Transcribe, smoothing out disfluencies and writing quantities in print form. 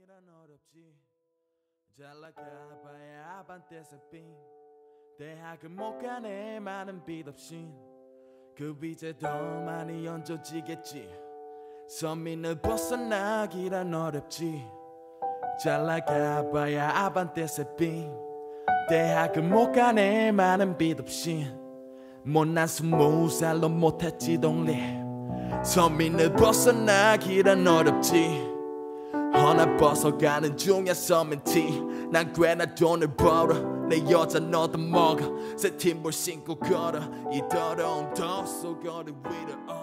길은 어렵지. 잘 나가봐야 반대색 빈 대학을 못 가네 많은 빚 없이. 그 빚에 더 많이 얹어지겠지. 서민을 벗어나기란 어렵지. 잘 나가봐야 아반떼색 빈 대학을 못 가네 많은 빚 없이. 못난 20살로 못했지 독립. 서민을 벗어나기란 어렵지. 허나 벗어가는 중이야 서민티. 난 꽤나 돈을 벌어 내 여자 너도 먹어. 새 팀볼 신고 걸어 이 더러운 더 속거리 위로